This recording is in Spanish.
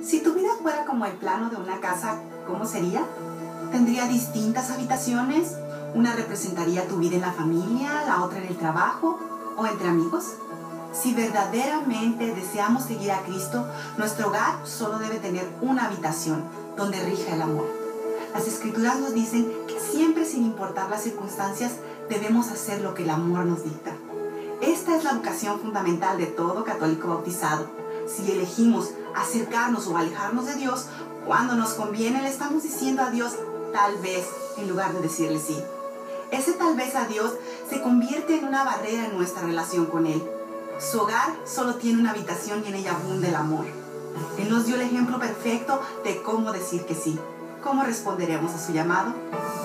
Si tu vida fuera como el plano de una casa, ¿cómo sería? ¿Tendría distintas habitaciones? ¿Una representaría tu vida en la familia, la otra en el trabajo o entre amigos? Si verdaderamente deseamos seguir a Cristo, nuestro hogar solo debe tener una habitación donde rija el amor. Las Escrituras nos dicen que siempre, sin importar las circunstancias, debemos hacer lo que el amor nos dicta. Esta es la vocación fundamental de todo católico bautizado. Si elegimos acercarnos o alejarnos de Dios, cuando nos conviene le estamos diciendo a Dios tal vez en lugar de decirle sí. Ese tal vez a Dios se convierte en una barrera en nuestra relación con Él. Su hogar solo tiene una habitación y en ella abunda el amor. Él nos dio el ejemplo perfecto de cómo decir que sí. ¿Cómo responderemos a su llamado?